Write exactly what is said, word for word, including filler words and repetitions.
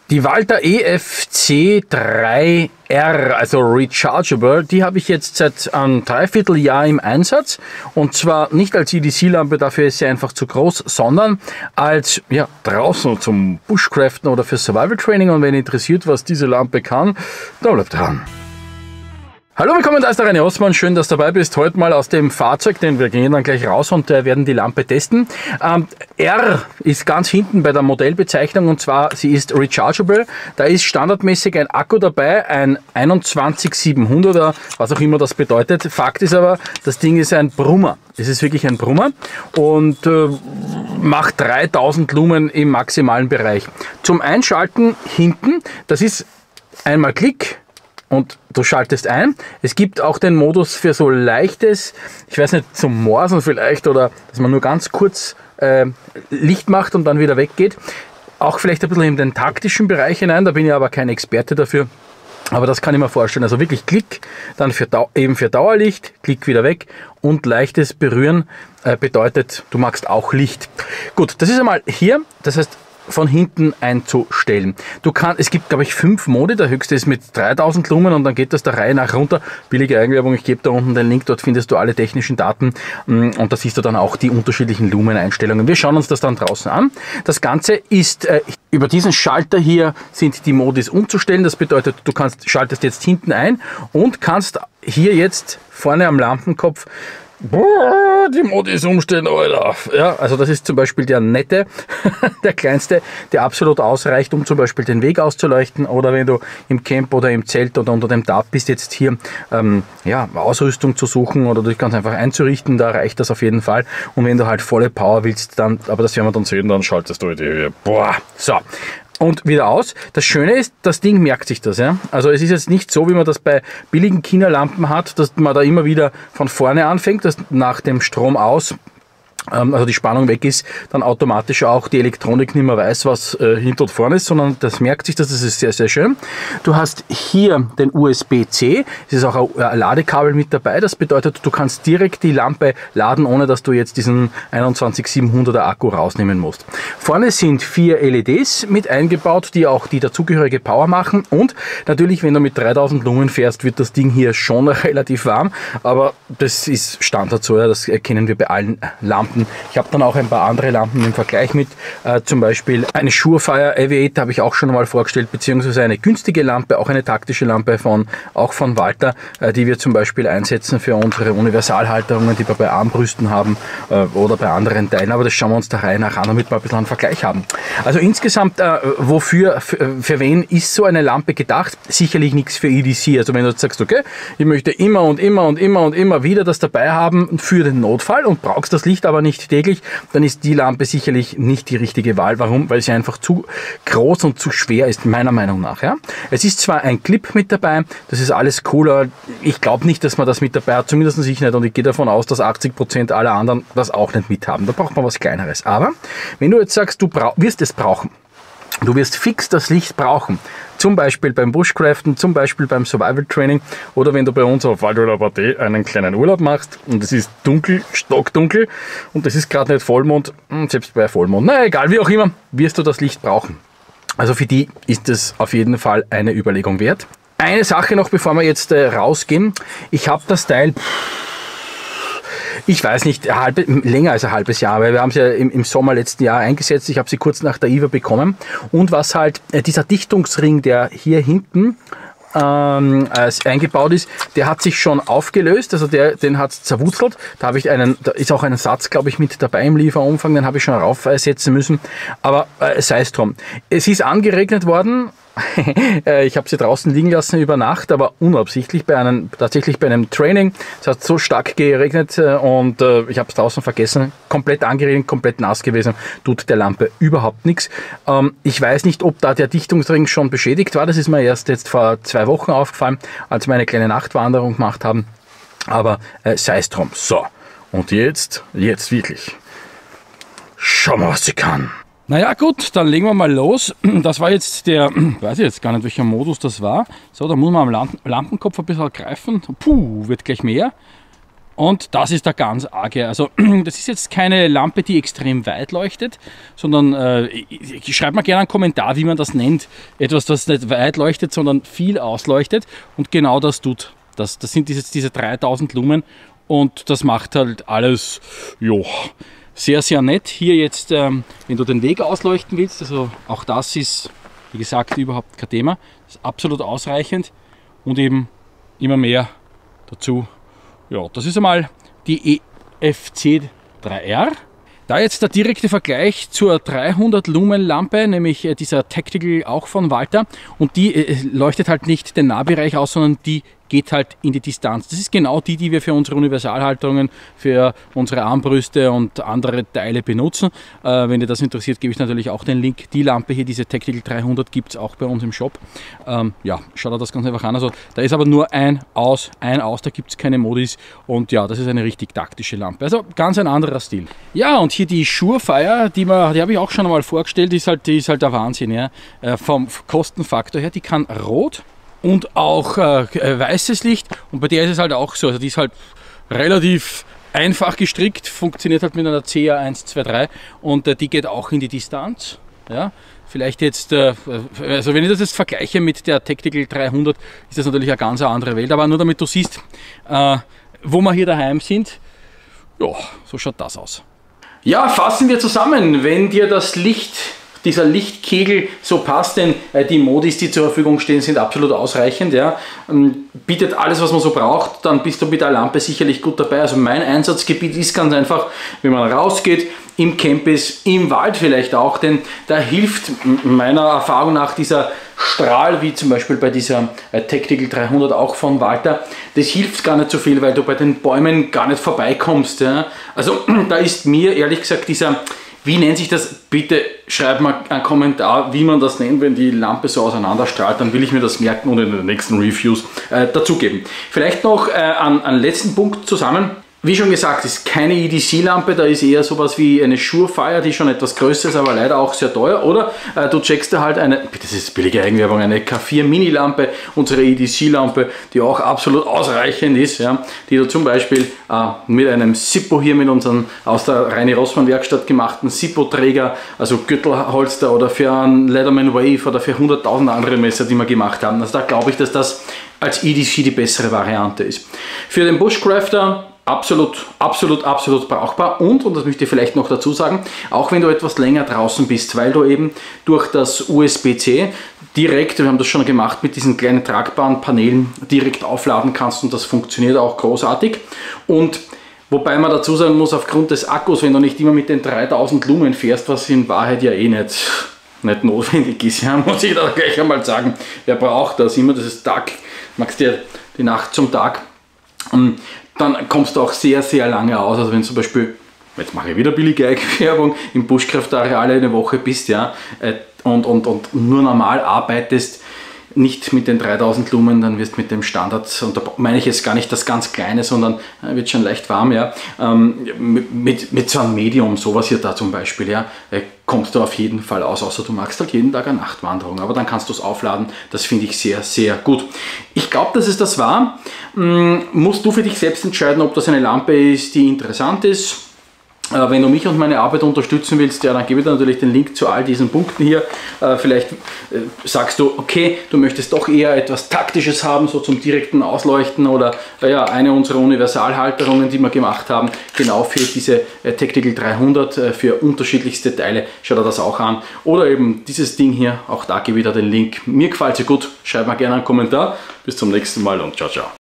Die Walter E F C drei R, also Rechargeable, die habe ich jetzt seit einem Dreivierteljahr im Einsatz. Und zwar nicht als E D C-Lampe, dafür ist sie einfach zu groß, sondern als ja, draußen zum Bushcraften oder für Survival Training. Und wenn ihr interessiert, was diese Lampe kann, dann bleibt dran. Hallo, willkommen, da ist der René Osman, schön, dass du dabei bist. Heute mal aus dem Fahrzeug, denn wir gehen dann gleich raus und äh, werden die Lampe testen. Ähm, R ist ganz hinten bei der Modellbezeichnung und zwar, sie ist rechargeable. Da ist standardmäßig ein Akku dabei, ein einundzwanzig siebenhunderter, was auch immer das bedeutet. Fakt ist aber, das Ding ist ein Brummer. Es ist wirklich ein Brummer und äh, macht dreitausend Lumen im maximalen Bereich. Zum Einschalten hinten, das ist einmal Klick. Und du schaltest ein. Es gibt auch den Modus für so leichtes, ich weiß nicht, zum Morsen vielleicht oder dass man nur ganz kurz äh, Licht macht und dann wieder weggeht. Auch vielleicht ein bisschen in den taktischen Bereich hinein, da bin ich aber kein Experte dafür. Aber das kann ich mir vorstellen. Also wirklich Klick, dann für Dau- eben für Dauerlicht, Klick wieder weg und leichtes Berühren äh, bedeutet, du magst auch Licht. Gut, das ist einmal hier, das heißt, von hinten einzustellen. Du kannst, es gibt, glaube ich, fünf Modi. Der höchste ist mit dreitausend Lumen und dann geht das der Reihe nach runter. Billige Eigenwerbung, ich gebe da unten den Link, dort findest du alle technischen Daten und da siehst du dann auch die unterschiedlichen Lumen-Einstellungen. Wir schauen uns das dann draußen an. Das Ganze ist, äh, über diesen Schalter hier sind die Modis umzustellen. Das bedeutet, du kannst, schaltest jetzt hinten ein und kannst hier jetzt vorne am Lampenkopf Boah, die Modis umstellen, Alter. Ja, also das ist zum Beispiel der nette, der kleinste, der absolut ausreicht, um zum Beispiel den Weg auszuleuchten oder wenn du im Camp oder im Zelt oder unter dem Tarp bist, jetzt hier ähm, ja, Ausrüstung zu suchen oder dich ganz einfach einzurichten, da reicht das auf jeden Fall. Und wenn du halt volle Power willst, dann, aber das werden wir dann sehen, dann schaltest du die Höhe. Boah, so. Und wieder aus. Das Schöne ist, das Ding merkt sich das. Ja? Also es ist jetzt nicht so, wie man das bei billigen China-Lampen hat, dass man da immer wieder von vorne anfängt, dass nach dem Strom aus, ähm, also die Spannung weg ist, dann automatisch auch die Elektronik nicht mehr weiß, was äh, hinter und vorne ist, sondern das merkt sich das, das ist sehr, sehr schön. Du hast hier den U S B C, es ist auch ein Ladekabel mit dabei, das bedeutet, du kannst direkt die Lampe laden, ohne dass du jetzt diesen einundzwanzig siebenhunderter Akku rausnehmen musst. Vorne sind vier L E Ds mit eingebaut, die auch die dazugehörige Power machen und natürlich, wenn du mit dreitausend Lumen fährst, wird das Ding hier schon relativ warm, aber das ist Standard so, ja, das erkennen wir bei allen Lampen. Ich habe dann auch ein paar andere Lampen im Vergleich mit, äh, zum Beispiel eine Surefire Aviate habe ich auch schon mal vorgestellt, beziehungsweise eine günstige Lampe, auch eine taktische Lampe von, auch von Walter, äh, die wir zum Beispiel einsetzen für unsere Universalhalterungen, die wir bei Armbrüsten haben äh, oder bei anderen Teilen, aber das schauen wir uns der Reihe nach an, damit wir ein bisschen einen Vergleich haben. Also insgesamt, äh, wofür, für, für wen ist so eine Lampe gedacht? Sicherlich nichts für E D C, also wenn du jetzt sagst, okay, ich möchte immer und immer und immer und immer wieder das dabei haben für den Notfall und brauchst das Licht aber nicht täglich, dann ist die Lampe sicherlich nicht die richtige Wahl. Warum? Weil sie einfach zu groß und zu schwer ist, meiner Meinung nach. Ja? Es ist zwar ein Clip mit dabei, das ist alles cooler. Ich glaube nicht, dass man das mit dabei hat, zumindest ich nicht. Und ich gehe davon aus, dass achtzig Prozent aller anderen das auch nicht mit haben. Da braucht man was Kleineres. Aber wenn du jetzt sagst, du wirst es brauchen, du wirst fix das Licht brauchen, zum Beispiel beim Bushcraften, zum Beispiel beim Survival Training oder wenn du bei uns auf Waldorfer Party einen kleinen Urlaub machst und es ist dunkel, stockdunkel und es ist gerade nicht Vollmond, selbst bei Vollmond, na egal, wie auch immer, wirst du das Licht brauchen. Also für die ist es auf jeden Fall eine Überlegung wert. Eine Sache noch, bevor wir jetzt äh, rausgehen. Ich habe das Teil... Ich weiß nicht, halbe, länger als ein halbes Jahr, weil wir haben sie ja im, im Sommer letzten Jahr eingesetzt. Ich habe sie kurz nach der I W A bekommen. Und was halt, äh, dieser Dichtungsring, der hier hinten ähm, äh, eingebaut ist, der hat sich schon aufgelöst, also der, den hat es zerwurzelt. Da habe ich einen, da ist auch ein Satz, glaube ich, mit dabei im Lieferumfang, den habe ich schon raufsetzen müssen. Aber äh, sei es drum. Es ist angeregnet worden. Ich habe sie draußen liegen lassen über Nacht, aber unabsichtlich bei einem, tatsächlich bei einem Training. Es hat so stark geregnet und äh, ich habe es draußen vergessen. Komplett angeregnet, komplett nass gewesen. Tut der Lampe überhaupt nichts. Ähm, ich weiß nicht, ob da der Dichtungsring schon beschädigt war. Das ist mir erst jetzt vor zwei Wochen aufgefallen, als wir eine kleine Nachtwanderung gemacht haben. Aber äh, sei es drum. So, und jetzt, jetzt wirklich. Schau mal, was sie kann. Naja gut, dann legen wir mal los. Das war jetzt der, weiß ich jetzt gar nicht, welcher Modus das war. So, da muss man am Lampenkopf ein bisschen greifen. Puh, wird gleich mehr. Und das ist der ganz arge. Also das ist jetzt keine Lampe, die extrem weit leuchtet, sondern äh, schreibt mal gerne einen Kommentar, wie man das nennt. Etwas, das nicht weit leuchtet, sondern viel ausleuchtet. Und genau das tut das. Das sind diese, diese dreitausend Lumen und das macht halt alles, jo, sehr, sehr nett. Hier jetzt, ähm, wenn du den Weg ausleuchten willst, also auch das ist, wie gesagt, überhaupt kein Thema. Das ist absolut ausreichend und eben immer mehr dazu. Ja, das ist einmal die E F C drei R. Da jetzt der direkte Vergleich zur dreihundert Lumen Lampe, nämlich äh, dieser Tactical auch von Walter. Und die äh, leuchtet halt nicht den Nahbereich aus, sondern die geht halt in die Distanz. Das ist genau die, die wir für unsere Universalhalterungen, für unsere Armbrüste und andere Teile benutzen. Äh, wenn dir das interessiert, gebe ich natürlich auch den Link. Die Lampe hier, diese Tactical dreihundert, gibt es auch bei uns im Shop. Ähm, ja, schau dir das ganz einfach an. Also, da ist aber nur ein Aus, ein Aus, da gibt es keine Modis. Und ja, das ist eine richtig taktische Lampe. Also ganz ein anderer Stil. Ja, und hier die Surefire, die, die habe ich auch schon einmal vorgestellt, die ist halt, die ist halt der Wahnsinn. Ja? Äh, vom Kostenfaktor her, die kann rot und auch äh, weißes Licht, und bei der ist es halt auch so, also die ist halt relativ einfach gestrickt, funktioniert halt mit einer C A eins zwei drei und äh, die geht auch in die Distanz. Ja? Vielleicht jetzt, äh, also wenn ich das jetzt vergleiche mit der Tactical dreihundert, ist das natürlich eine ganz andere Welt, aber nur damit du siehst, äh, wo wir hier daheim sind, ja, so schaut das aus. Ja, fassen wir zusammen, wenn dir das Licht, dieser Lichtkegel so passt, denn äh, die Modis, die zur Verfügung stehen, sind absolut ausreichend. Ja. Ähm, bietet alles, was man so braucht, dann bist du mit der Lampe sicherlich gut dabei. Also mein Einsatzgebiet ist ganz einfach, wenn man rausgeht, im Camp ist, im Wald vielleicht auch, denn da hilft meiner Erfahrung nach dieser Strahl, wie zum Beispiel bei dieser äh, Tactical dreihundert auch von Walter, das hilft gar nicht so viel, weil du bei den Bäumen gar nicht vorbeikommst. Ja. Also da ist mir ehrlich gesagt dieser, wie nennt sich das? Bitte schreib mal einen Kommentar, wie man das nennt, wenn die Lampe so auseinanderstrahlt, dann will ich mir das merken und in den nächsten Reviews äh, dazugeben. Vielleicht noch äh, an, an letzten Punkt zusammen. Wie schon gesagt, ist keine E D C-Lampe, da ist eher sowas wie eine Surefire, die schon etwas größer ist, aber leider auch sehr teuer. Oder äh, du checkst da halt eine, das ist billige Eigenwerbung, eine K vier Mini-Lampe, unsere E D C-Lampe, die auch absolut ausreichend ist, ja, die du zum Beispiel äh, mit einem Sippo hier, mit unserem aus der Reini Rossmann Werkstatt gemachten Sippo-Träger, also Gürtelholster oder für einen Leatherman Wave oder für hunderttausend andere Messer, die wir gemacht haben. Also da glaube ich, dass das als E D C die bessere Variante ist. Für den Bushcrafter absolut, absolut, absolut brauchbar und, und das möchte ich vielleicht noch dazu sagen, auch wenn du etwas länger draußen bist, weil du eben durch das U S B C direkt, wir haben das schon gemacht mit diesen kleinen tragbaren Paneelen, direkt aufladen kannst und das funktioniert auch großartig. Und wobei man dazu sagen muss, aufgrund des Akkus, wenn du nicht immer mit den dreitausend Lumen fährst, was in Wahrheit ja eh nicht, nicht notwendig ist, ja, muss ich da gleich einmal sagen, wer braucht das immer, das ist Tag, magst dir die Nacht zum Tag. Und dann kommst du auch sehr, sehr lange aus. Also wenn zum Beispiel, jetzt mache ich wieder billige Eigenwerbung, im Bushcraft-Areal eine Woche bist, ja, und, und, und nur normal arbeitest, nicht mit den dreitausend Lumen, dann wirst du mit dem Standard, und da meine ich jetzt gar nicht das ganz Kleine, sondern äh, wird schon leicht warm, ja, ähm, mit, mit so einem Medium, sowas hier da zum Beispiel, ja, äh, kommst du auf jeden Fall aus, außer du magst halt jeden Tag eine Nachtwanderung, aber dann kannst du es aufladen, das finde ich sehr, sehr gut. Ich glaube, dass es das war. Ähm, musst du für dich selbst entscheiden, ob das eine Lampe ist, die interessant ist. Äh, wenn du mich und meine Arbeit unterstützen willst, ja, dann gebe ich dir natürlich den Link zu all diesen Punkten hier. Äh, vielleicht äh, sagst du, okay, du möchtest doch eher etwas Taktisches haben, so zum direkten Ausleuchten, oder äh, ja, eine unserer Universalhalterungen, die wir gemacht haben, genau für diese äh, Tactical dreihundert, äh, für unterschiedlichste Teile. Schau dir das auch an. Oder eben dieses Ding hier, auch da gebe ich dir den Link. Mir gefällt es gut, schreib mir gerne einen Kommentar. Bis zum nächsten Mal und ciao, ciao.